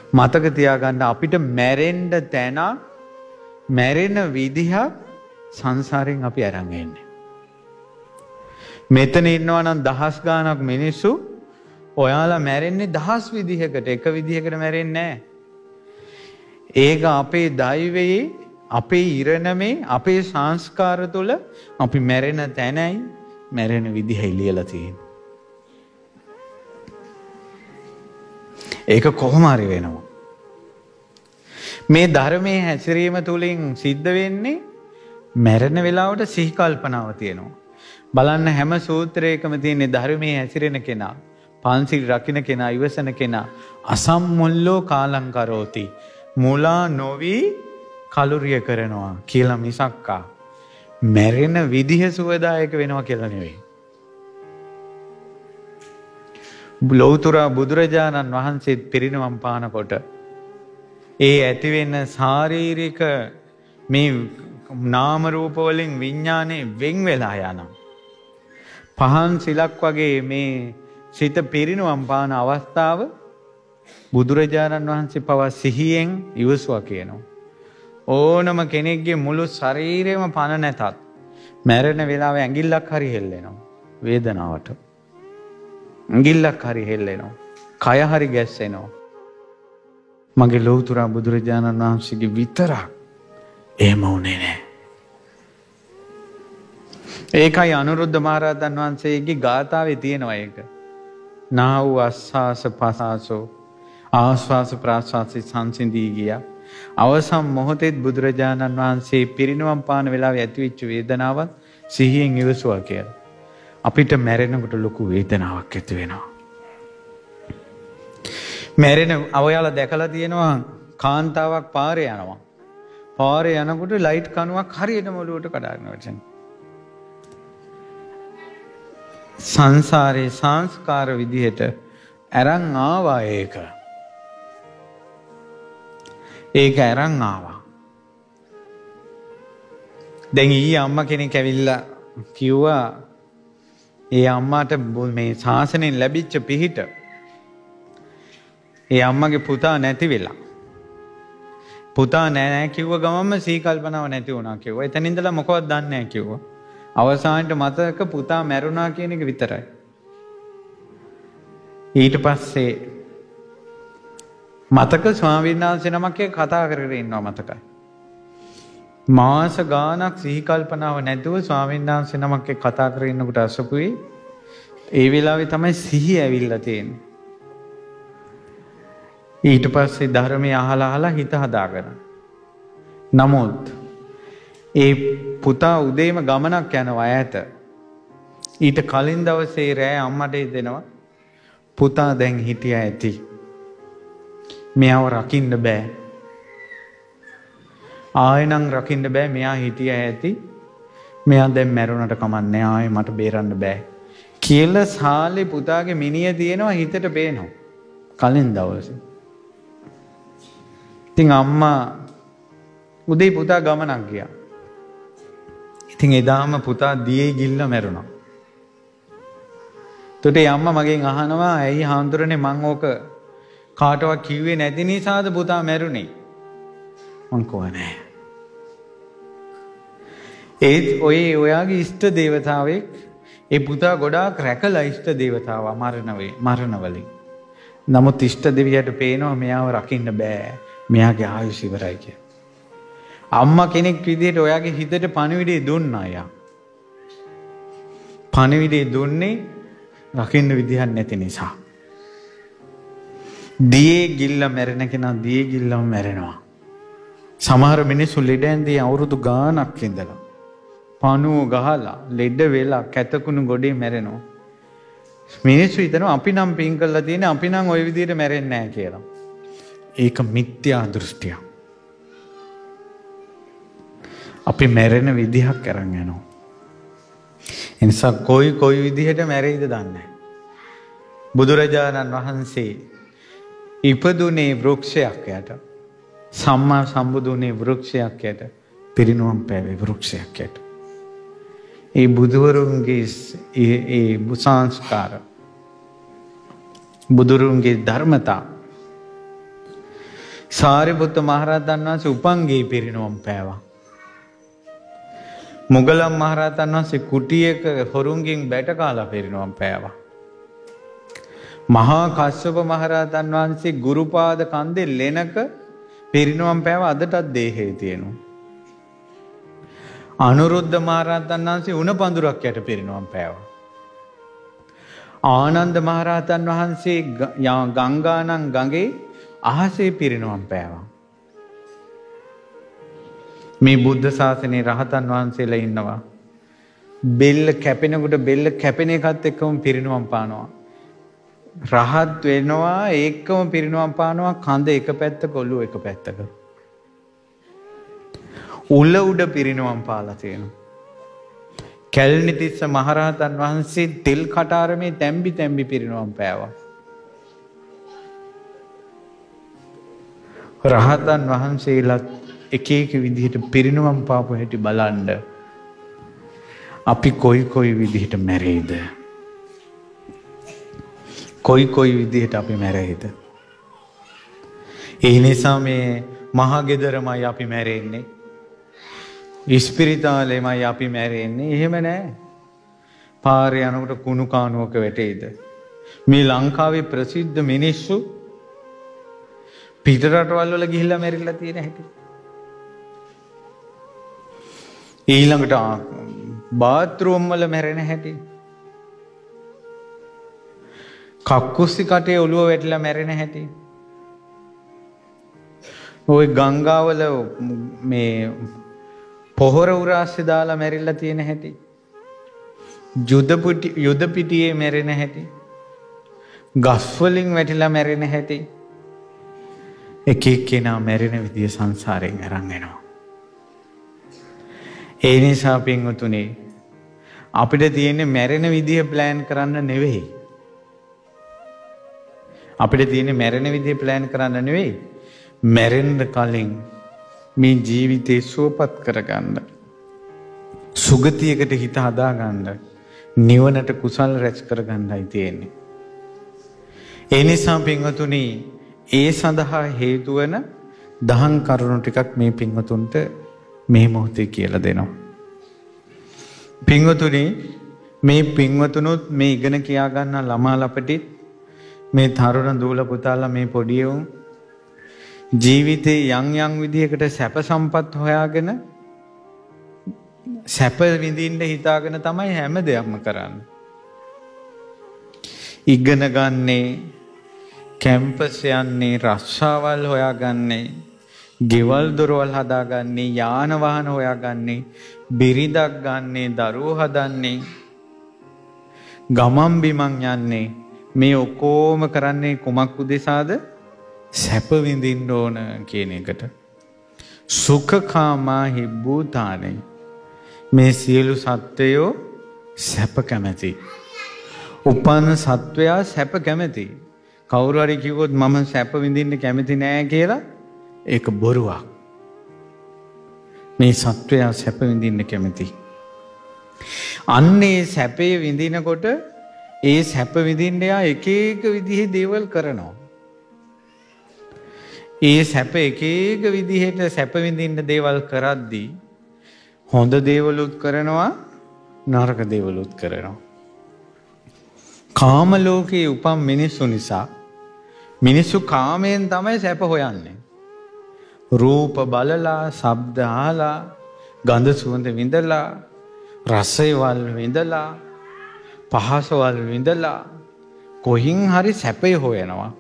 මතක තියාගන්න අපිට මැරෙන්න තැන මැරෙන විදිහ සංසාරයෙන් අපි අරන් එන්නේ. මෙතන ඉන්නවා නම් දහස් ගාණක් මිනිස්සු ඔයාලා මැරෙන්නේ දහස් විදිහකට එක විදිහකට මැරෙන්නේ නැහැ. ඒක අපේ දෛවයේ අපේ ඉරණමේ අපේ සංස්කාර තුළ අපි මැරෙන තැනයි මැරෙන විදිහයි ලියලා තියෙන්නේ. ඒක කොහොම හරි වෙනවා. මේ ධර්මයේ හැසිරීම තුළින් සිද්ධ වෙන්නේ මැරෙන වෙලාවට සිහි කල්පනාව තියෙනවා. බලන්න හැම සූත්‍රයකම තියෙන ධර්මයේ හැසිරෙන කෙනා, පන්සිල් රකින්න කෙනා, ඉවසන කෙනා අසම්මුල්ලෝ කාලං කරෝති. මුලා නොවි කලුරිය කරනවා කියලා මිසක්කා මැරෙන විදිහ සුවදායක වෙනවා කියලා නෙවෙයි. ලෞතර බුදුරජාණන් වහන්සේ පිරිනිවන් පානකොට ඒ ඇතිවෙන ශාරීරික මේ නාම රූප වලින් විඥානේ වෙන් වෙලා යනවා. පහන් සිලක් වගේ මේ සිත පිරිනිවන් පාන අවස්ථාව බුදුරජාණන් වහන්සේ පවා සිහියෙන් ඉවසුවා කියනවා. ඕනම කෙනෙක්ගේ මුළු ශරීරෙම පණ නැතත් මැරෙන වෙලාවේ ඇඟිල්ලක් හරි හෙල්ලෙනවා වේදනාවට. ඇඟිල්ලක් හරි හෙල්ලෙනවා. කය හරි ගැස්සෙනවා. මගේ ලෞතර බුදුරජාණන් වහන්සේගේ විතරක් එහෙම වුණේ නැහැ. ඒකයි අනුරුද්ධ මහරහතන් වහන්සේගේ ගාථාවේ තියෙනවා ඒක. නා වූ අස්වාස පසාසෝ ආස්වාස ප්‍රාස්වාසී සංසිඳී ගියා. අවසන් මොහොතේ බුදුරජාණන් වහන්සේ පිරිනිවන් පාන වෙලාවේ ඇතිවෙච්ච වේදනාවත් සිහියෙන් ඉවසුවා කියලා. අපිට මැරෙනකොට ලොකු වේදනාවක් ඇති වෙනවා. මැරෙන අවයාලා දැකලා තියෙනවා කාන්තාවක් පාරේ යනවා. පාරේ යනකොට ලයිට් කණුවක් හරියට මොළුවට කඩාගෙන වැටෙනවා. සංසාරේ සංස්කාර විදිහට අරන් ආවා ඒක. ඒක අරන් ආවා. දැන් ඊයේ අම්මා කෙනෙක් ඇවිල්ලා කිව්වා ඒ අම්මාට මේ ශාසනයෙන් ලැබිච්ච පිහිට ඒ අම්මගේ පුතා නැති වෙලා. පුතා නැහැ කිව්ව ගමන්ම සීකල්පනාව නැති වුණා කිව්වා. එතන ඉඳලා මොකවත් දන්නේ නැහැ කිව්වා. අවසානයේ මතක පුතා මැරුණා කියන එක විතරයි. ඊට පස්සේ මතක ස්වාමීන් වහන්සේ නමක් කතා කරගෙන ඉන්නවා මතකයි. මාස ගාණක් සිහි කල්පනාව නැතුව ස්වාමීන් වහන්සේ නමක් කතා කරගෙන ඉන්නකොට අසපුවේ ඒ වෙලාවේ තමයි සිහිය ඇවිල්ලා තියෙන්නේ. ඊට පස්සේ ධර්මය අහලා හිත හදාගෙන. නමුත් ඒ පුතා උදේම ගමනක් යනවා ඈත. ඊට කලින් දවසේ රෑ අම්මට දෙනවා පුතා දැන් හිටියා ඇති. මෙයාව රකින්න බෑ. ආයෙනම් රකින්න බෑ මෙයා හිටියා ඇති. මෙයා දැන් මැරුණට කමන්නේ ආයෙ මට බේරන්න බෑ. කියලා සාලේ පුතාගේ මිනිය තියෙනවා හිතට පේනවා. කලින් දවසේ. ඉතින් අම්මා උදේ පුතා ගමනක් ගියා. ඉතින් එදාම පුතා දියේ ගිල්ල මැරුණා. තොටේ අම්මා මගෙන් අහනවා ඇයි හාමුදුරනේ මං ඕක කාටවත් කිව්වේ නැති නිසාද පුතා මැරුණේ? මං කිව්වා නෑ. ඒත් ඔයාගේ ඉෂ්ට දේවතාවෙක් ඒ පුතා ගොඩාක් රැකලා ඉෂ්ට දේවතාවා මරණවලින්. නමුත් ඉෂ්ට දෙවියට පේනවා මෙයාව රකින්න බෑ. මෙයාගේ ආයුෂ ඉවරයි කියලා. අම්මා කෙනෙක් විදිහට ඔයාගේ හිතට පණිවිඩය දුන්නා යා. පණිවිඩය දුන්නේ රකින්න විදිහක් නැති නිසා. දියේ ගිල්ල මැරෙන කෙනා දියේ ගිල්ලම මැරෙනවා. සමහර මිනිස්සු ලෙඩ ඇඳේ අවුරුදු ගාණක් ඉඳලා පණුව ගහලා ලෙඩ වෙලා කැතකුණු ගොඩේ මැරෙනවා. මිනිස්සු හිතනවා අපි නම් පින් කරලා තියෙන අපි නම් ওই විදිහට මැරෙන්නේ නැහැ කියලා. ඒක මිත්‍යා දෘෂ්ටියක්. අපි මැරෙන විදිහක් අරන් යනවා. ඒ නිසා කොයි විදිහට මැරෙයිද දන්නේ නැහැ. බුදුරජාණන් වහන්සේ ඉපදුනේ වෘක්ෂයක් යට. සම්මා සම්බුදුනේ වෘක්ෂයක් යට. පිරිනුවම් පෑවේ වෘක්ෂයක් යට. ඒ බුදුවරුන්ගේ ඒ සංස්කාර බුදුරුන්ගේ ධර්මතා සාරිපුත්ත මහරහතන් වහන්සේ උපංගේ පිරිනවම් පෑවා. මුගලන් මහරහතන් වහන්සේ කුටියක හොරුන්ගෙන් බැට කාලා පිරිනවම් පෑවා. මහා කස්සප මහරහතන් වහන්සේ ගුරුපාද කන්දේ ලෙනක පිරිනවම් පෑවා. අදටත් දේහේ තියෙනවා. අනුරුද්ධ මහරහතන් වහන්සේ උණ පඳුරක් යට පිරිනවම් පෑවා. ආනන්ද මහරහතන් වහන්සේ ගංගානම් ගඟේ අහසේ පිරිනවම් පෑවා. මේ බුද්ධ ශාසනයේ රහතන් වහන්සේලා ඉන්නවා. බෙල්ල කැපෙනකොට බෙල්ල කැපෙන එකත් එක්කම පිරිනවම් පානවා. රහත් වෙනවා ඒකම පිරිනවම් පානවා. කඳ එක පැත්තක ඔළුව එක පැත්තක. උල උඩ පිරිනවම් පාලා තියෙනවා. කැලණිතිස්ස මහරහතන් වහන්සේ තෙල් කටාරමේ තැම්බි තැම්බි පිරිනවම් පෑවා. රහතන් වහන්සේලා එක එක විදිහට පිරිනවම් පාපු හැටි බලන්න අපි කොයි විදිහට මැරෙයිද? කොයි විදිහට අපි මැරෙයිද? ඒ නිසා මේ මහා ගෙදරමයි අපි මැරෙන්නේ. ඉස්පිරිතාලෙමයි අපි මැරෙන්නේ. එහෙම නෑ. පාරේ යනකොට කුණු කානුවක වැටෙයිද? මේ ලංකාවේ ප්‍රසිද්ධ මිනිස්සු පිට රටවල් වල ගිහිල්ලා මැරිලා තියෙන හැටි. ඊළඟට බාත්රූම් වල මැරෙන හැටි. කක්කුස්සි කටේ ඔළුව වැටිලා මැරෙන හැටි. ওই ගංගාවල මේ පොහොර උරාස්සේ දාලා මැරිලා තියෙන හැටි. යුද පිටියේ මැරෙන හැටි. ගස් වලින් වැටිලා මැරෙන හැටි. එක එක්කෙනා මැරෙන විදිය සංසාරයෙන් අරන් එනවා. ඒ නිසා පින්වතුනි අපිට තියෙන්නේ මැරෙන විදිය ප්ලෑන් කරන්න නෙවෙයි. අපිට තියෙන්නේ මැරෙන විදිය ප්ලෑන් කරන්න නෙවෙයි. මැරෙන්න කලින් මේ ජීවිතේ සුවපත් කරගන්න. සුගතියකට හිත හදාගන්න. නිවනට කුසල් රැස් කරගන්නයි තියෙන්නේ. ඒ නිසා පින්වතුනි ඒ සඳහා හේතු වන දහම් කරුණු ටිකක් මේ පින්වතුන්ට මේ මොහොතේ කියලා දෙනවා. පින්වතුනි මේ පින්වතුනුත් මේ ඉගෙන කියා ගන්න ළමා ලපටිත් මේ තරුණ දූල පුතාලා මේ පොඩි උන් ජීවිතේ යම් විදිහකට සැප සම්පත් හොයාගෙන සැප විඳින්න හිතාගෙන තමයි හැම දෙයක්ම කරන්නේ. ඉගෙන ගන්නේ කැම්පස් යන්නේ රස්සාවල් හොයාගන්නේ ගෙවල් දොරවල් හදාගන්නේ යාන වාහන හොයාගන්නේ බිරිඳක් ගන්නේ දරුවෝ හදන්නේ ගමන් බිමන් යන්නේ මේ ඔක්කොම කරන්නේ කුමක් උදෙසාද? සැප විඳින්න ඕන කියන එකට. සුඛකාමා හිබ්බූතානේ මේ සියලු සත්වයෝ සැප කැමැති. උපන් සත්වයා සැප කැමැති. කවුරු හරි කිව්වොත් මම සැප විඳින්න කැමති නෑ කියලා ඒක බොරුවක්. මේ සත්වයා සැප විඳින්න කැමති. අන්නේ සැපේ විඳිනකොට ඒ සැප විඳින්න යා එක විදිහේ දේවල් කරනවා. ඒ සැප එක විදිහට සැප විඳින්න දේවල් කරද්දී හොඳ දේවලුත් කරනවා නරක දේවලුත් කරනවා. කාම ලෝකයේ උපන් මිනිස්සු නිසා මිනිස්සු කාමයෙන් තමයි සැප හොයන්නේ. රූප බලලා, ශබ්ද අහලා, ගඳ සුවඳ විඳලා, රසයවල් විඳලා, පහසවල් විඳලා කොහින් හරි සැපේ හොයනවා.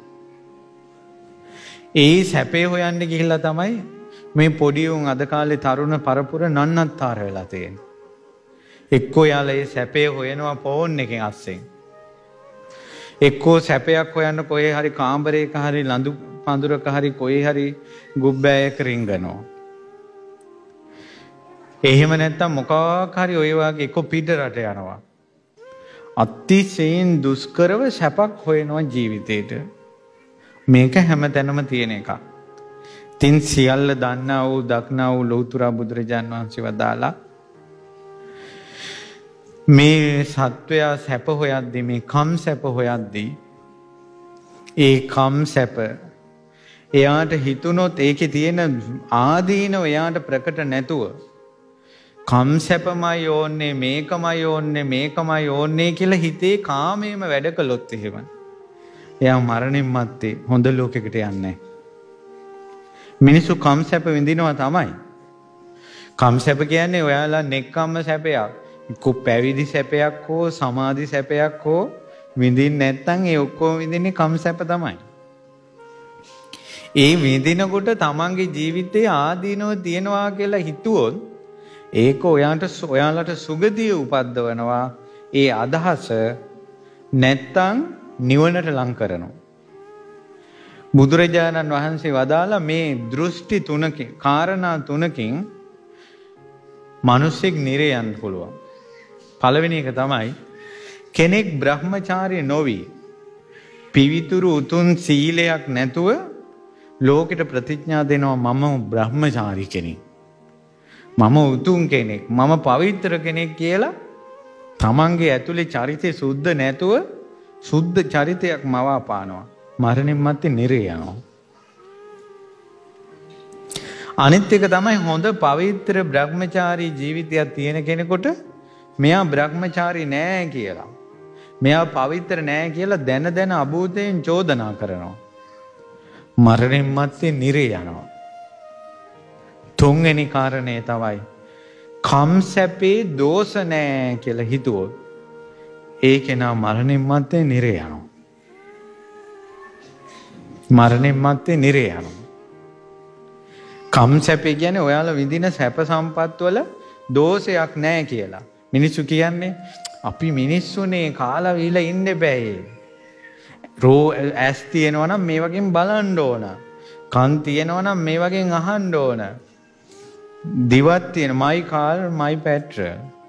ඒ සැපේ හොයන්න ගිහිල්ලා තමයි මේ පොඩි උන් අද කාලේ තරුණ පරපුර නන්නත්තර වෙලා තියෙන්නේ. එක්කෝ යාලා ඒ සැපේ හොයනවා ෆෝන් එකෙන් අස්සෙන්. එක්කෝ සැපයක් හොයන්න කොහේ හරි කාමරයක හරි ලඳු පඳුරක හරි කොහේ හරි ගුබ්බෑයක රිංගනවා. එහෙම නැත්තම් මොකක් හරි ඔය වගේ එක්කෝ පිට රට යනවා. අතිශයින් දුෂ්කරව සැපක් හොයනවා ජීවිතේට. මේක හැමතැනම තියෙන එකක්. තින් සියල්ල දන්නා වූ දක්නා වූ ලෞතර බුදුරජාන් වහන්සේ වදාලා මේ සත්වයා සැප හොයද්දී මේ කම් සැප හොයද්දී ඒ කම් සැප එයාට හිතුනොත් ඒකේ තියෙන ආදීනව එයාට ප්‍රකට නැතුව කම් සැපමයි ඕන්නේ මේකමයි ඕන්නේ කියලා හිතේ කාමයේම වැඩ කළොත් එහෙම එයා මරණින් මත්තේ හොඳ ලෝකයකට යන්නේ නැහැ. මිනිස්සු කම් සැප විඳිනවා තමයි. කම් සැප කියන්නේ ඔයාලා නෙක්කම්ම සැපයක්. කො පැවිදි සැපයක් හෝ සමාධි සැපයක් හෝ විඳින්න නැත්නම් ඒ ඔක්කොම විඳින්නේ කම් සැප තමයි. ඒ විඳිනකොට තමන්ගේ ජීවිතයේ ආදීනව තියනවා කියලා හිතුවොත් ඒක ඔයාලට සුගතිය උපද්දවනවා. ඒ අදහස නැත්තම් නිවනට ලං කරනවා. බුදුරජාණන් වහන්සේ වදාලා මේ දෘෂ්ටි තුනකින් කාරණා තුනකින් මිනිස්සෙක් නිරේ යන්න පුළුවන්. පළවෙනි එක තමයි කෙනෙක් බ්‍රහ්මචාරී නොවි පිවිතුරු උතුම් සීලයක් නැතුව ලෝකෙට ප්‍රතිඥා දෙනවා මම බ්‍රහ්මචාරී කෙනෙක්. මම උතුම් කෙනෙක්. මම පවිත්‍ර කෙනෙක් කියලා තමන්ගේ ඇතුලේ චරිතය සුද්ධ නැතුව සුද්ධ චරිතයක් මවා පානවා. මරණින් මත්තේ නිරේ යනවා. අනිත් එක තමයි හොඳ පවිත්‍ර බ්‍රහ්මචාරී ජීවිතයක් තියෙන කෙනෙකුට මෙයා බ්‍රහ්මචාරී නෑ කියලා. මෙයා පවිත්‍ර නෑ කියලා දැන අභූතයෙන් චෝදනා කරනවා. මරණින් මත්තේ නිරේ යනවා. තුන්වෙනි කාරණේ තමයි කම් සැපේ දෝෂ නෑ කියලා හිතුවොත් ඒ කෙනා මරණින් මත්තේ නිරේ යනවා. මරණින් මත්තේ නිරේ යනවා. කම් සැපේ කියන්නේ ඔයාලා විඳින සැප සම්පත් වල දෝෂයක් නැහැ කියලා. මිනිස්සු කියන්නේ අපි මිනිස්සුනේ කාලා වීලා ඉන්න බෑ. ඇස් තියෙනවා නම් මේ වගේ බලන්න ඕන. කන් තියෙනවා නම් මේ වගේ අහන්න ඕන. දිවක් තියෙන මයි කාල් මයි පැට්‍ර.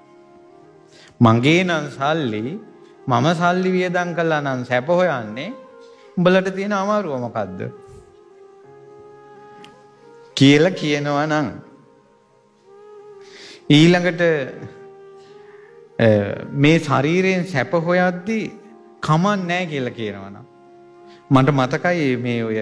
මගේ නම් සල්ලි මම සල්ලි වියදම් කළා නම් සැප හොයන්නේ. උඹලට තියෙන අමාරුව මොකද්ද? කියලා කියනවා නම් ඊළඟට මේ ශරීරයෙන් සැප හොයද්දී කමක් නැහැ කියලා කියනවා නම් මට මතකයි මේ ඔය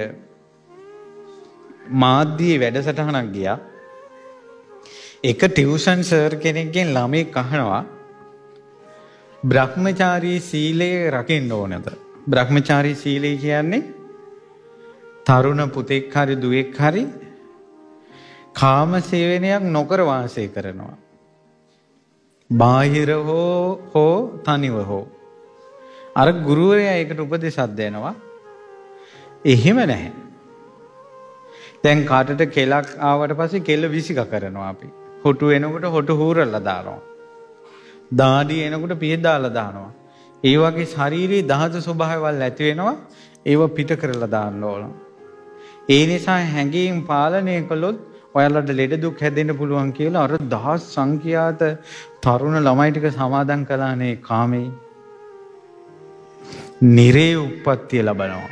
මාධ්‍යයේ වැඩසටහනක් ගියා. එක ටියුෂන් සර් කෙනෙක්ගෙන් ළමෙක් අහනවා බ්‍රහ්මචාරී සීලය රකින්න ඕනද? බ්‍රහ්මචාරී සීලය කියන්නේ තරුණ පුතෙක් හරි දුවෙක් හරි කාම සේවනයක් නොකර වාසය කරනවා. බාහිර හෝ තනිව හෝ. අර ගුරුවරයා ඒකට උපදේශයක් දෙනවා. එහෙම නැහැ. දැන් කාටට කෙලක් ආවට පස්සේ කෙල විසික කරනවා අපි. හොටු එනකොට හොටු හූරලා දානවා. දාඩි එනකොට පිහ දාලා දානවා. ඒ වගේ ශාරීරික දහස ස්වභාවවල් ඇති වෙනවා. ඒව පිට කරලා දාන්න ඕන. ඒ නිසා හැඟීම් පාලනය කළොත් ඔයාලට ලෙඩ දුක් හැදෙන්න පුළුවන් කියලා අර දහස් සංඛ්‍යාත තරුණ ළමයි ටික සමාදන් කළානේ කාමේ. නිරේ උප්පත්තිය ලබනවා.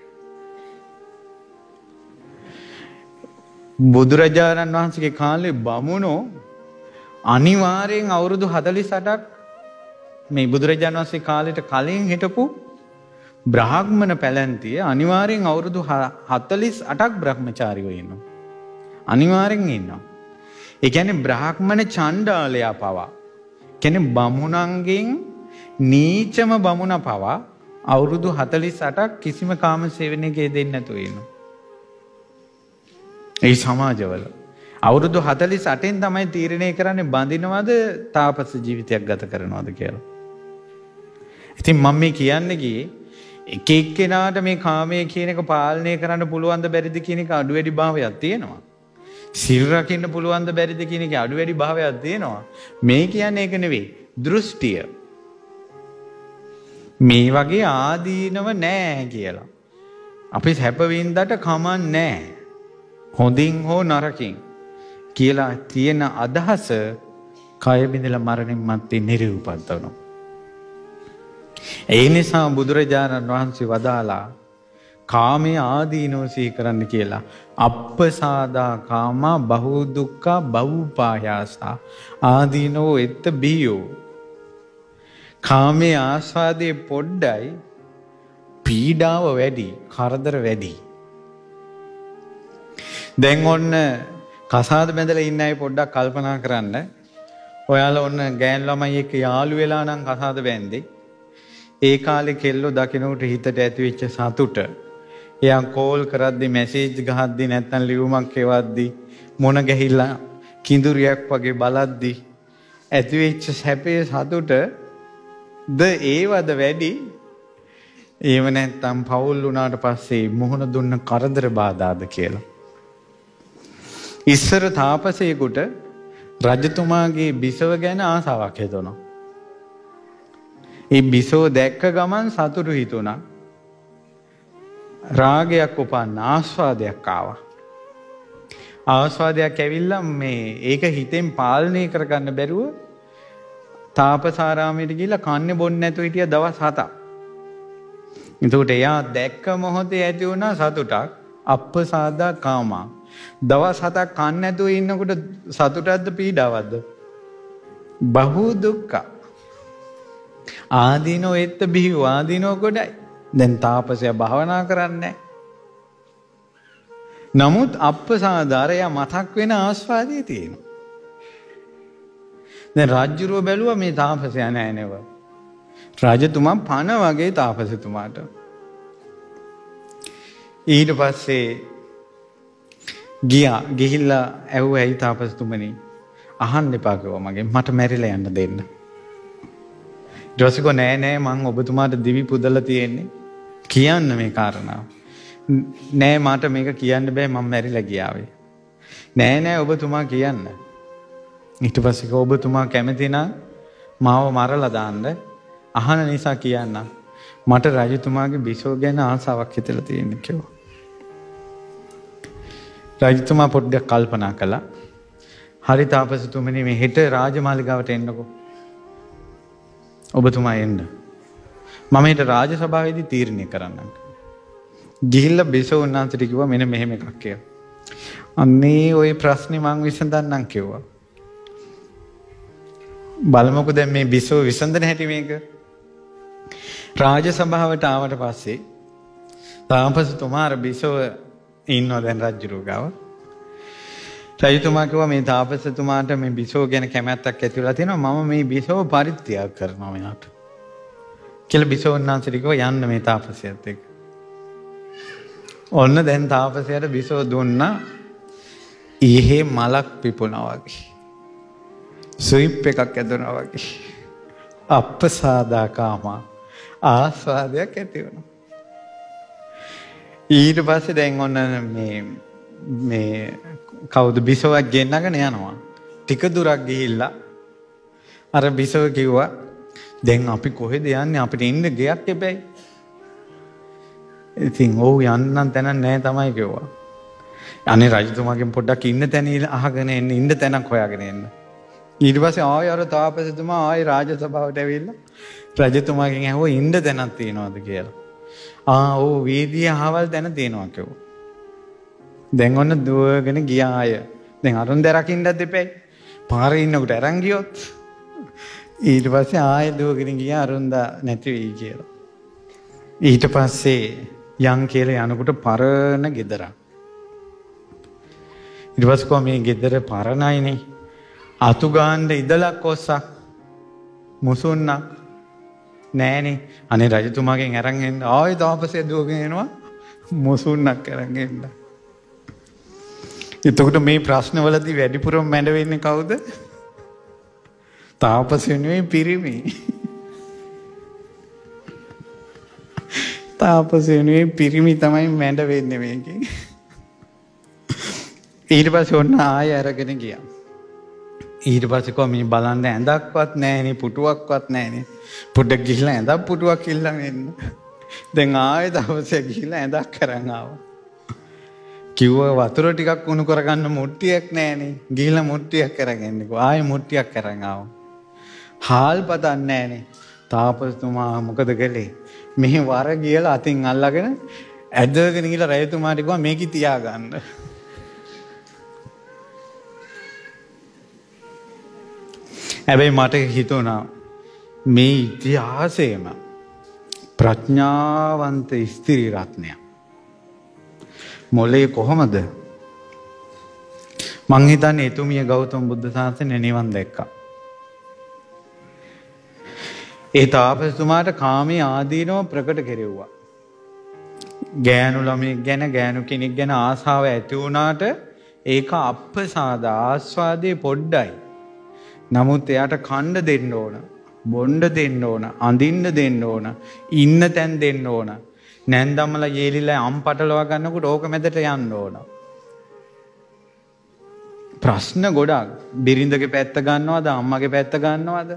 බුදුරජාණන් වහන්සේගේ කාලේ බමුණෝ අනිවාර්යෙන් අවුරුදු 48ක් මේ බුදුරජාණන් වහන්සේ කාලෙට කලින් හිටපු බ්‍රාහ්මණ පැලැන්තිය අනිවාර්යෙන් අවුරුදු 48ක් බ්‍රහ්මචාරීව ඉන්නවා. අනිවාර්යෙන් ඉන්නවා. ඒ කියන්නේ බ්‍රාහ්මණ චණ්ඩාලයා පවා. කියන්නේ බමුණන්ගෙන් නීචම බමුණ පවා අවුරුදු 48ක් කිසිම කාම සේවනයක යෙදෙන්නේ නැතුව ඉන්නවා. ඒ සමාජවල අවුරුදු 48න් තමයි තීරණය කරන්නේ බඳිනවද තාපස ජීවිතයක් ගත කරනවද කියලා. ඉතින් මම මේ කියන්නේ ගියේ එක එක්කෙනාට මේ කාමයේ කියන එක පාලනය කරන්න පුළුවන් ද බැරිද කියන එක අඩු වැඩි භාවයක් තියෙනවා. සිල් රකින්න පුළුවන් ද බැරිද කියන එක අඩු වැඩි භාවයක් තියෙනවා. මේ කියන්නේ ඒක නෙවෙයි. දෘෂ්ටිය. මේ වගේ ආදීනව නෑ කියලා. අපි සැප වින්දට කමක් නෑ. හොඳින් හෝ නරකින් කියලා තියෙන අදහස කය බිඳලා මරණින් මත්තේ නිරූපද්දවනවා. ඒ නිසා බුදුරජාණන් වහන්සේ වදාලා කාමයේ ආදීනව සිහි කරන්න කියලා. අප්පසාදා කාමා බහු දුක්ඛ බහුපායාසා ආදීනෝ එත්ත බියෝ. කාමයේ ආස්වාදයේ පොඩ්ඩයි පීඩාව වැඩි, කරදර වැඩි. දැන් ඔන්න කසාද බැඳලා ඉන්න අය පොඩ්ඩක් කල්පනා කරන්න. ඔයාලා ඔන්න ගෑන් ළමයි එක්ක යාළු වෙලා නම් කසාද බැඳේ. ඒ කාලේ කෙල්ලෝ දකින්නට හිතට ඇති වෙච්ච සතුට. එයා කෝල් කරද්දි මැසේජ් ගහද්දි නැත්නම් ලියුමක් එවද්දි මොන ගහිලා කිඳුරියක් වගේ බලද්දි ඇති වෙච්ච සැපේ සතුට ද ඒවද වැඩි. ඒව නැත්නම් පවුල් වුණාට පස්සේ මුහුණ දුන්න කරදර බාධාද කියලා. ඉස්සර තාපසයෙකුට රජතුමාගේ බිසව ගැන ආසාවක් හිතුණා. ඒ බිසව දැක්ක ගමන් සතුටු හිතුණා. රාගයක් උපන්න ආස්වාදයක් ආවා. ආස්වාදයක් ඇවිල්ලා මේ ඒක හිතෙන් පාලනය කරගන්න බැරුව තාපසාරාමයට ගිහිල්ලා කන්නේ බොන්නේ නැතුව හිටිය දවස් 7ක්. එතකොට එයා දැක්ක මොහොතේ ඇති වුණා සතුටක්. අප්පසාදා කාමා. දවස් 7ක් කන්නේ නැතුව ඉන්නකොට සතුටක්ද පීඩාවක්ද? බහු දුක්ඛ. ආදීනෝ එත්ත බිහි ආදීනෝ කොටයි. දැන් තාපසයා භාවනා කරන්නේ. නමුත් අප්පසාදාරය මතක් වෙන ආස්වාදයේ තියෙනවා. දැන් රාජ්‍යරුව බැලුවා මේ තාපසයා නෑ නේව. රාජතුමා පණ වගේ තාපසතුමාට. ඊට පස්සේ ගිහිල්ලා ඇහුවා ඇයි තාපසතුමනි අහන්න එපා කිව්වා මගෙන් මට මැරිලා යන්න දෙන්න. ඊට පස්සේ කෝ නෑ මං ඔබතුමාට දිවි පුදලා තියෙන්නේ. කියන්න මේ කාරණාව. නෑ මට මේක කියන්න බෑ මම මැරිලා ගියාවේ. නෑ ඔබතුමා කියන්න. ඊට පස්සේ කෝ ඔබතුමා කැමති නම් මාව මරලා දාන්න අහන නිසා කියන්න. මට රජතුමාගේ බිසව ගැන ආසාවක් හිතලා තියෙන කිව්වා. රජතුමා පොඩ්ඩක් කල්පනා කළා. හරි තාපසතුමනි මේ හෙට රාජමාලිගාවට එන්නකෝ. ඔබතුමා එන්න. මම හෙට රාජ සභාවේදී තීරණය කරන්නම්. ගිහිල්ලා බිසව උන්වහන්සේට කිව්වා මෙන්න මෙහෙම එකක් කියලා. අන්නේ ওই ප්‍රශ්නේ මං විසඳන්නම් කිව්වා. බලමුකෝ දැන් මේ බිසව විසඳන හැටි මේක. රාජ සභාවට ආවට පස්සේ තාපසතුමා අර බිසව ඉන්නවා දැන් රජුරුව ගාව. රජතුමා කිව්වා මේ තාපසතුමාට මේ බිසව ගැන කැමැත්තක් ඇති වෙලා තියෙනවා මම මේ බිසව පරිත්‍යාග කරනවා මෙයාට. කියලා බිසව උන්වහන්සේට කිව්වා යන්න මේ තාපසයාත් එක්ක. ඔන්න දැන් තාපසයාට බිසව දුන්නා ඊහි මලක් පිපුණා වගේ. ස්විප් එකක් ඇදුණා වගේ. අප්පසාදා කාමා ආස්වාදයක් ඇති වුණා. ඊට පස්සේ දැන් ඔන්න මේ කවුද බිසවක් ගෙන්නගෙන යනවා. ටික දුරක් ගිහිල්ලා අර බිසව කිව්වා දැන් අපි කොහෙද යන්නේ අපිට ඉන්න ගෙයක් එපැයි. ඉතින් ඔව් යන්නම් තැනක් නැහැ තමයි කිව්වා. අනේ රජතුමාගෙන් පොඩ්ඩක් ඉන්න තැන අහගෙන එන්න ඉන්න තැනක් හොයාගෙන එන්න. ඊට පස්සේ ආයෙ අර තාපසතුමා ආයෙ රාජ සභාවට ඇවිල්ලා රජතුමාගෙන් ඇහුවා ඉන්න තැනක් තියනවද කියලා. ඔව් වීදියේ අහවල් තැන තියෙනවා කිව්වා. දැන් ඔන්න දුවගෙන ගියා අය. දැන් අරුන් දරකින්නත් දෙපැයි. පාරේ ඉන්නකොට අරන් ගියොත් ඊට පස්සේ ආයෙ දුවගෙන ගියා අරුන්දා නැති වෙයි කියලා. ඊට පස්සේ යන් කියලා යනකොට පරණ ගෙදරක්. ඊට පස්සේ කොහොම මේ ගෙදර පරණයිනේ. අතු ගාන්න ඉදලක් ඔස්සක් මුසුන්නක් නෑනේ. අනේ රජතුමාගෙන් අරන් එන්න ආයෙ තාපසය දුවගෙන එනවා මුසුන්නක් අරන් එන්න. එතකොට මේ ප්‍රශ්නවලදී වැඩිපුරම මැඩ වෙන්නේ කවුද? තාපසය නෙවෙයි පිරිමි. තාපසය නෙවෙයි පිරිමි තමයි මැඩ වෙන්නේ මේකේ. ඊට පස්සේ ඔන්න ආයෙ අරගෙන ගියා. ඊට පස්සේ කොහොම මේ බලන්න ඇඳක්වත් නැහැනේ පුටුවක්වත් නැහැනේ. පොඩ්ඩක් ගිහිල්ලා ඇඳක් පුටුවක් ඉල්ලන් එන්න. දැන් ආයෙ දවසේ ගිහිල්ලා ඇඳක් අරන් ආවා. කිව්වා වතුර ටිකක් උණු කරගන්න මුට්ටියක් නැහැනේ. ගිහිල්ලා මුට්ටියක් අරන් එන්නකෝ. ආයෙ මුට්ටියක් අරන් ආවා. හාල් පතන්නේ නැහැනේ. තාපසතුමා මොකද කළේ? මෙහි වර ගියලා අතින් අල්ලගෙන ඇදගෙන ගිහලා රජතුමාට කිව්වා මේකි තියාගන්න. හැබැයි මට හිතුණා මේ ඉතිහාසයේම ප්‍රඥාවන්ත ස්ත්‍රී රත්නය. මොලේ කොහොමද මං හිතන්නේ එතුමිය ගෞතම බුද්ධ ශාසනය නිවන් දැක්කා. ඒ තාපසතුමාට කාමයේ ආදීනව ප්‍රකට කෙරෙව්වා. ගෑනු ළමයෙක් ගැන ගෑනු කෙනෙක් ගැන ආසාව ඇති වුණාට ඒක අප්‍රසාද ආස්වාදයේ පොඩ්ඩයි. නමුත් එයාට කන්න දෙන්න ඕන, බොන්න දෙන්න ඕන, අඳින්න දෙන්න ඕන, ඉන්න තැන් දෙන්න ඕන. නැන්දම්මලා යේලිලා අම් පටලවා ගන්නකොට ඕක මැදට යන්න ඕන. ප්‍රශ්න ගොඩක්. බිරිඳගේ පැත්ත ගන්නවද, අම්මගේ පැත්ත ගන්නවද?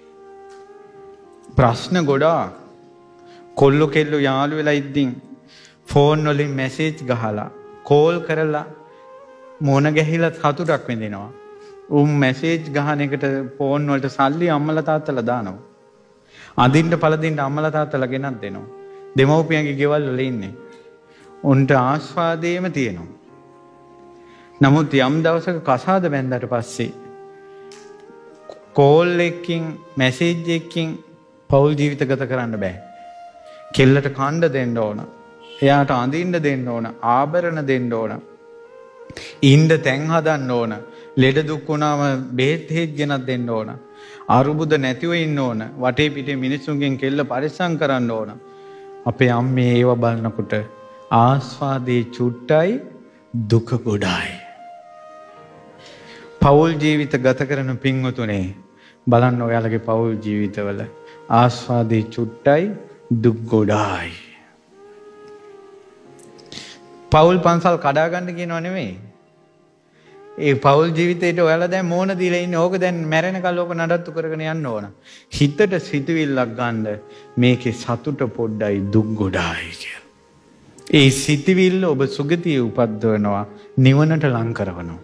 ප්‍රශ්න ගොඩාක්. කොල්ලෝ කෙල්ලෝ යාළු වෙලා ඉද්දින් ෆෝන් වලින් මැසේජ් ගහලා කෝල් කරලා මොන ගැහිලා සතුටක් විඳිනවා. මැසේජ් ගහන එකට ෆෝන් වලට සල්ලි අම්මලා තාත්තලා දානවා. අඳින්න පළදින්න අම්මලා තාත්තලා ගෙනත් දෙනවා. දෙමව්පියන්ගේ ගෙවල් වල ඉන්නේ. උන්ට ආස්වාදයේම තියෙනවා. නමුත් යම් දවසක කසාද බැන්දාට පස්සේ කෝල් එකකින් මැසේජ් එකකින් පෞල් ජීවිත ගත කරන්න බෑ. කෙල්ලට කණ්ඩ දෙන්න ඕන. එයාට අඳින්න දෙන්න ඕන. ආභරණ දෙන්න ඕන. ඉන්න තැන් හදන්න ඕන. ලෙඩ දුක් වුණාම බෙහෙත් හේත් ගෙනත් දෙන්න ඕන. අරුබුද නැතිව ඉන්න ඕන. වටේ පිටේ මිනිස්සුන්ගෙන් කෙල්ල පරිස්සම් කරන්න ඕන. අපේ අම්මේ ඒව බලනකොට ආස්වාදේ චුට්ටයි දුක ගොඩයි. පෞල් ජීවිත ගත කරන පින්වතුනේ බලන්න ඔයාලගේ පෞල් ජීවිතවල ආස්වාදේ චුට්ටයි දුක් ගොඩයි. පෞල් පන්සල් කඩා ගන්න කියනව නෙමෙයි. ඒ පෞල් ජීවිතේට ඔයාලා දැන් මෝන දීලා ඉන්නේ. ඕක දැන් මැරෙනකල් ඕක නඩත්තු කරගෙන යන්න ඕන. හිතට සිතුවිල්ලක් ගන්න මේකේ සතුට පොඩ්ඩයි දුක් ගොඩයි කියලා. ඒ සිතුවිල්ල ඔබ සුගතිය උපද්දවනවා, නිවනට ලං කරනවා.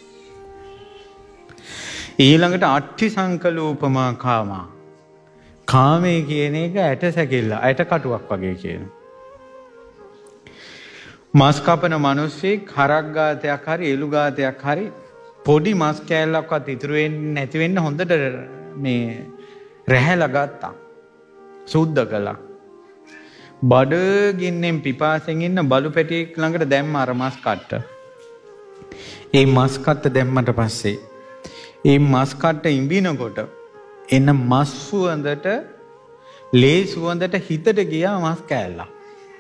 ඊළඟට අට්ඨි සංකලූපමා කාමා. කාමයේ කියන එක ඇට සැකිල්ල, ඇට කටුවක් වගේ කියන. මස් කපන මිනිස්සෙක් හරක් ගාතයක් හරි එළු ගාතයක් හරි පොඩි මස් කෑල්ලක්වත් ඉතුරු වෙන්නේ නැති වෙන්න හොඳට මේ රැහැලා ගත්තා. සුද්ධ කළා. බඩගින්නෙන් පිපාසෙන් ඉන්න බලු පැටියෙක් ළඟට දැම්ම අර මස් කට්ට. ඒ මස් කට්ට දැම්මට පස්සේ ඒ මස් කට්ට ඉඹිනකොට එන මස් සුවඳට, ලේ සුවඳට හිතට ගියා මස් කෑල්ලක්.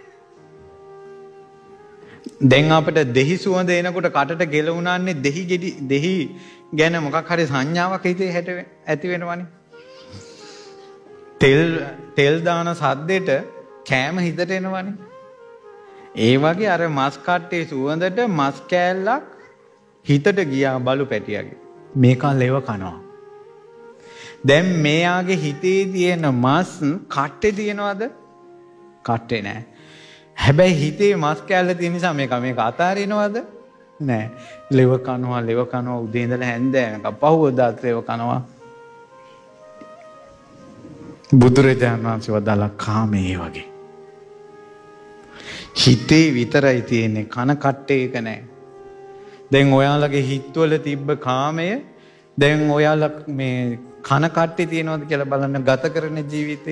දැන් අපිට දෙහි සුවඳ එනකොට කටට ගෙලුණාන්නේ දෙහි ගැන මොකක් හරි සංඥාවක් හිතේ ඇති වෙනවනේ. තෙල් දාන සද්දෙට කෑම හිතට එනවනේ. ඒ වගේ අර මස් කට්ටේ සුවඳට මස් කෑල්ලක් හිතට ගියා බලු පැටියාගේ. මේකා ලෙව කනවා. දැන් මෙයාගේ හිතේ තියෙන මස් කට්ටේ තියෙනවද? කට්ටේ නෑ. හැබැයි හිතේ මස් කෑල්ල තියෙන නිසා මේක අතාරිනවද? නෑ. ලෙව කනවා උදේ ඉඳලා හැන්ද යනකම් පහුවදාත් ලෙව කනවා. බුදුරජාණන් වහන්සේ වදාළා කාමයේ වගේ. හිතේ විතරයි තියෙන්නේ, කන කට්ටේ එක නෑ. දැන් ඔයාලගේ හිතවල තිබ්බ කාමය දැන් ඔයාලා මේ කන කට්ටේ තියෙනවද කියලා බලන්න ගත කරන ජීවිතේ.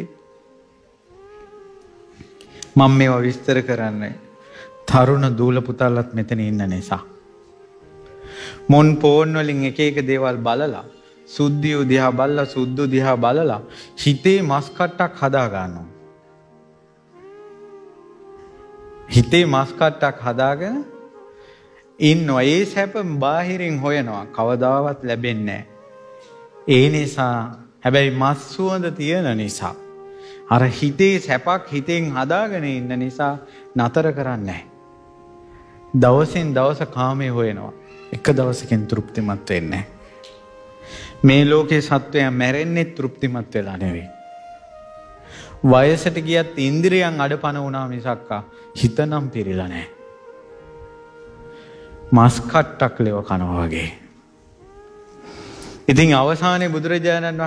මම මේවා විස්තර කරන්නේ තරුණ දූල පුතාලත් මෙතන ඉන්න නිසා. මොන් ෆෝන් වලින් එක එක දේවල් බලලා, සුද්ධිය දිහා බලලා, සුද්ධු දිහා බලලා හිතේ මස් කට්ටක් හදා ගන්නවා. හිතේ මස් කට්ටක් හදාගෙන ඉන්නවා. ඒ සැප බාහිරින් හොයනවා, කවදාවත් ලැබෙන්නේ නැහැ. ඒ නිසා හැබැයි මස් සුවඳ තියෙන නිසා අර හිතේ සැපක් හිතෙන් හදාගෙන ඉන්න නිසා නතර කරන්නේ නැහැ. දවසින් දවස කාමයේ හොයනවා. එක දවසකින් තෘප්තිමත් වෙන්නේ නැහැ. මේ ලෝකේ සත්වයන් මැරෙන්නේ තෘප්තිමත් වෙලා නෙවෙයි. වයසට ගියත් ඉන්ද්‍රියන් අඩපණ වුණා මිසක් හිතනම් පිරিলা නැහැ. මස් කට්ටක් ලෙව කනවා වගේ. ඉතින් අවසානයේ බුදුරජාණන්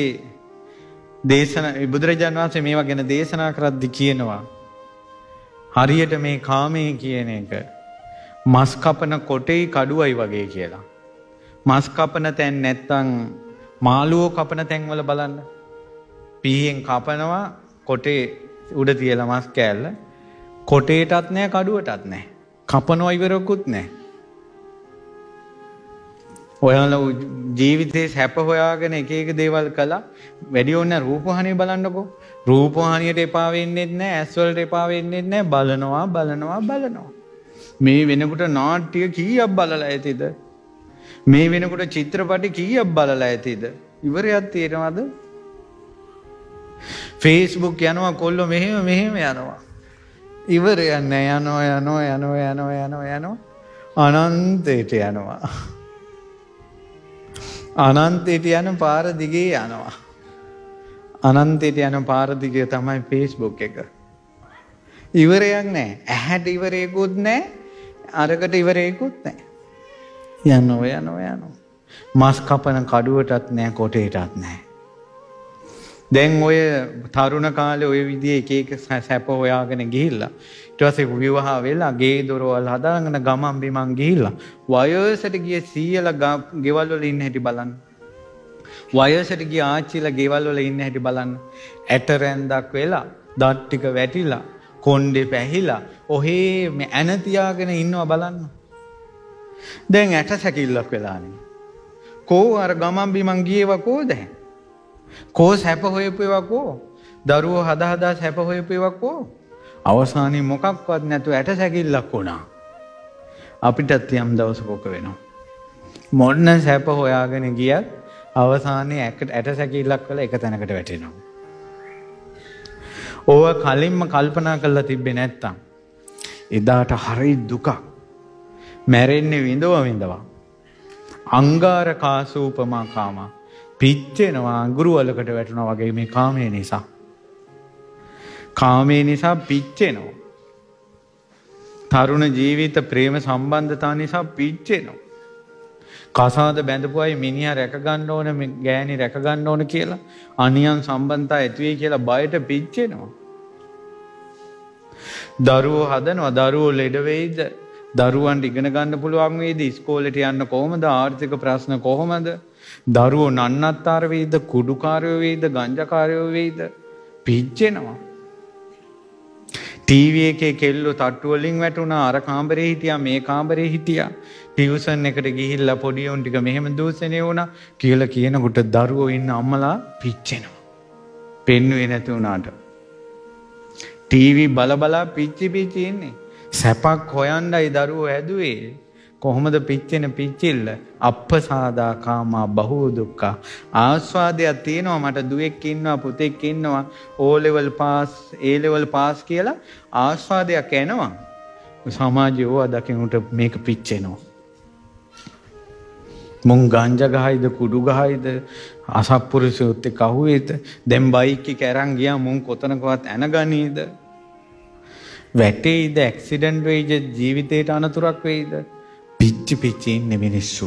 වහන්සේ මේවා ගැන දේශනා කරද්දී කියනවා හරියට මේ කාමයේ කියන එක මස් කපන කොටේ කඩුවයි වගේ කියලා. මස් කපන තැන් නැත්තම් මාළුවෝ කපන තැන් වල බලන්න. පීයෙන් කපනවා කොටේ උඩ තියලා මස් කෑල්ල. කොටේටත් නැහැ, කඩුවටත් නැහැ. කපනවා ඉවරකුත් නැහැ. ඔයාලා ජීවිතේ සැප හොයාගෙන එක එක දේවල් කළා. වැඩි ඕන රූපවාහිනිය බලන්නකෝ. රූපවාහිනියට එපා වෙන්නේ නැහැ, ඇස් වලට එපා වෙන්නේ නැහැ. බලනවා. මේ වෙනකොට නාට්‍ය කීයක් බලලා ඇතිද? මේ වෙනකොට චිත්‍රපටි කීයක් බලලා ඇතිද? ඉවරයක් තියෙනවද? Facebook යනවා කොල්ලෝ මෙහෙම යනවා. ඉවරයක් නැහැ. යනවා. අනන්තයට යනවා. අනන්තයට යන පාර දිගේ යනවා. අනන්තයට යන පාර දිගේ තමයි Facebook එක. ඉවරයක් නැහැ. ඇහැට ඉවරයකුත් නැහැ. අරකට ඉවරයකුත් නැහැ. යනවා. මස් කපන කඩුවටත් නැහැ, කොටේටත් නැහැ. දැන් ඔය තරුණ කාලේ ඔය විදිහේ එක සැප හොයාගෙන ගිහිල්ලා ඊට පස්සේ විවාහ වෙලා ගේ දොරවල් හදාගෙන ගමන් බිමන් ගිහිල්ලා වයසට ගිය සීයලා ගෙවල් වල ඉන්න හැටි බලන්න. වයසට ගිය ආච්චිලා ගෙවල් වල ඉන්න හැටි බලන්න. ඇට රැන්දක් වෙලා, දත් ටික වැටිලා, කොණ්ඩේ පැහිලා, ඔහේ මේ ඇන තියාගෙන ඉන්නවා බලන්න. දැන් ඇට සැකිල්ලක් වෙලානේ. කෝ අර ගමන් බිමන් ගියේවා කෝ දැන්? කෝ සැප හොයපේවා කෝ? දරුවෝ හදා සැප හොයපේවා කෝ? අවසානයේ මොකක්වත් නැතුව ඇට සැකිල්ලක් වුණා. අපිටත් යම් දවසක ඔක වෙනවා. මොන්න සැප හොයාගෙන ගියත් අවසානයේ ඇට සැකිල්ලක් වල එක තැනකට වැටෙනවා. ඕව කලින්ම කල්පනා කරලා තිබ්බේ නැත්තම් එදාට හරි දුකක්. මැරෙන්නේ විඳවා. අංගාර කාසූපමා කාමා පිච්චෙනවා අඟුරු වලකට වැටෙනවා වගේ මේ කාමයේ නිසා. කාමයේ නිසා පිච්චෙනවා. තරුණ ජීවිත ප්‍රේම සම්බන්ධතා නිසා පිච්චෙනවා. කසාද බැඳපු අය මිනිහා රැක ගන්න ඕන, ගෑණි රැක ගන්න ඕන කියලා අනියම් සම්බන්ධතා ඇති වෙයි කියලා බයට පිච්චෙනවා. දරුවෝ හදනවා, දරුවෝ ලෙඩ වෙයිද? දරුවන්ට ඉගෙන ගන්න පුළුවන් වේද? ඉස්කෝලේට යන්න කොහොමද? ආර්ථික ප්‍රශ්න කොහොමද? දරුවෝ නන්නත්තර වේද? කුඩුකාරයෝ වේද? ගංජාකාරයෝ වේද? පිච්චෙනවා. ටීවී එකේ කෙල්ලෝ තට්ටු වලින් වැටුණා. අර කාමරේ හිටියා, මේ කාමරේ හිටියා. ටියුෂන් එකට ගිහිල්ලා පොඩි උන් ටික මෙහෙම දූෂණය වුණා කියලා කියනකොට දරුවෝ ඉන්න අම්මලා පිච්චෙනවා. පෙන්නුවේ නැති වුණාට. ටීවී බල පිච්චි ඉන්නේ. සැපක් හොයන්නයි දරුවෝ හැදුවේ. කොහොමද පිච්චෙන පිච්චිල්ල? අප්පසාදා කාමා බහූ දුක්ඛ. ආස්වාදයක් තියෙනවා, මට දුවෙක් ඉන්නවා, පුතෙක් ඉන්නවා, O level pass, A level pass කියලා ආස්වාදයක් එනවා. සමාජයේ ඕවා දකිනුට මේක පිච්චෙනවා. මුං ගංජා ගහයිද, කුඩු ගහයිද, අසත්පුරුෂයොත් එක්ක අහුවේද? දැන් බයික් එක අරන් ගියා, මුං කොතනකවත් ඇනගනීද? වැටෙයිද? ඇක්සිඩන්ට් වෙයිද? ජීවිතේට අනතුරක් වෙයිද? පිච්චි ඉන්නේ මිනිස්සු.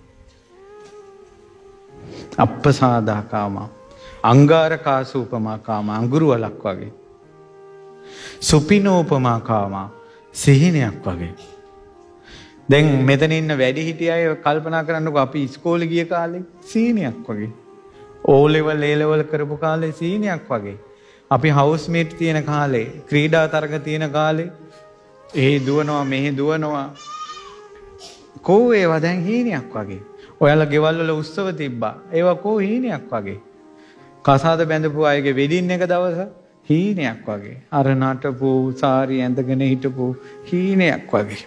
අප්පසාදා කාම, අංගාර කාසූපමා කාම, අඟුරු වලක් වගේ. සුපිනෝපමා කාම, සිහිනයක් වගේ. දැන් මෙතන ඉන්න වැඩි හිටිය අය කල්පනා කරන්නකෝ, අපි ඉස්කෝලේ ගිය කාලේ සීනියක් වගේ. O level A level කරපු කාලේ සීනියක් වගේ. අපි හවුස් මේට් තියෙන කාලේ, ක්‍රීඩා තරග තියෙන කාලේ ඒ දුවනවා මෙහෙ දුවනවා. කෝ ඒවා දැන් හීනයක් වගේ. ඔයාලා ගෙවල් වල උත්සව තිබ්බා. ඒවා කෝ හීනයක් වගේ. කසාද බැඳපු අයගේ වෙඩින් එක දවස හීනයක් වගේ. අර නටපු සාරි ඇඳගෙන හිටපු හීනයක් වගේ.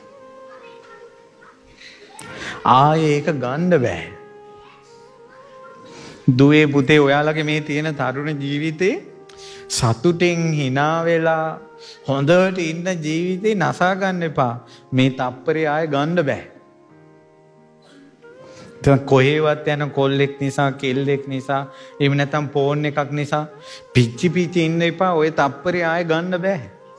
ආයේ ඒක ගන්න බෑ. දුවේ පුතේ ඔයාලගේ මේ තියෙන තරුණ ජීවිතේ සතුටින් hina වෙලා හොඳට ඉන්න ජීවිතේ නසා ගන්න එපා. මේ තප්පරේ ආයේ ගන්න බෑ. කොහේවත් යන කොල්ලෙක් නිසා, කෙල්ලෙක් නිසා, එහෙම නැත්නම් ෆෝන් එකක් නිසා පිච්චි ඉන්න එපා. ඔය තප්පරේ ආයේ ගන්න බෑ.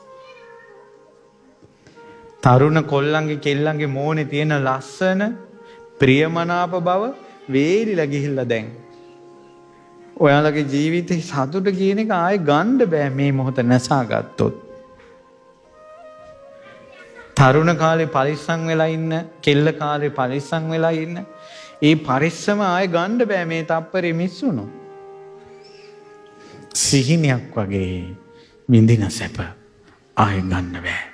තරුණ කොල්ලන්ගේ කෙල්ලන්ගේ මෝනේ තියෙන ලස්සන ප්‍රියමනාප බව වේලිලා ගිහිල්ලා දැන්. ඔයාලගේ ජීවිතේ සතුට කියන එක ආයේ ගන්න බෑ මේ මොහොත නැසාගත්තොත්. තරුණ කාලේ පරිස්සම් වෙලා ඉන්න, කෙල්ල කාලේ පරිස්සම් වෙලා ඉන්න. ඒ පරිස්සම ආයේ ගන්න බෑ මේ තප්පරේ මිස්සුණු. සිහිනයක් වගේ විඳින සැප ආයේ ගන්න බෑ.